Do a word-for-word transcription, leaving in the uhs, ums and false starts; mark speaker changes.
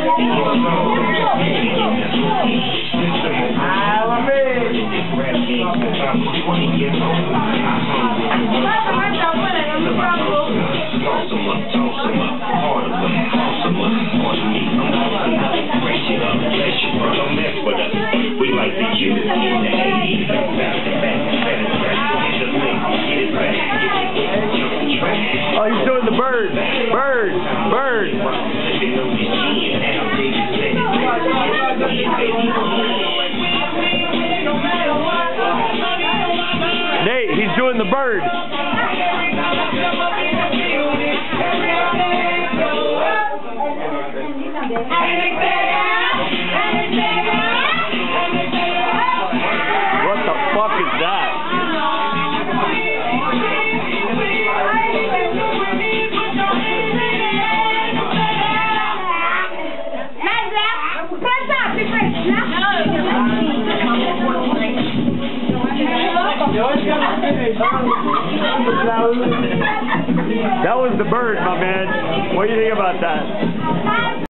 Speaker 1: We like the youth in the eighties.
Speaker 2: Oh, he's doing the bird. Bird. Bird. Nate, he's doing the bird. What the fuck is that? That was the bird, my man. What do you think about that?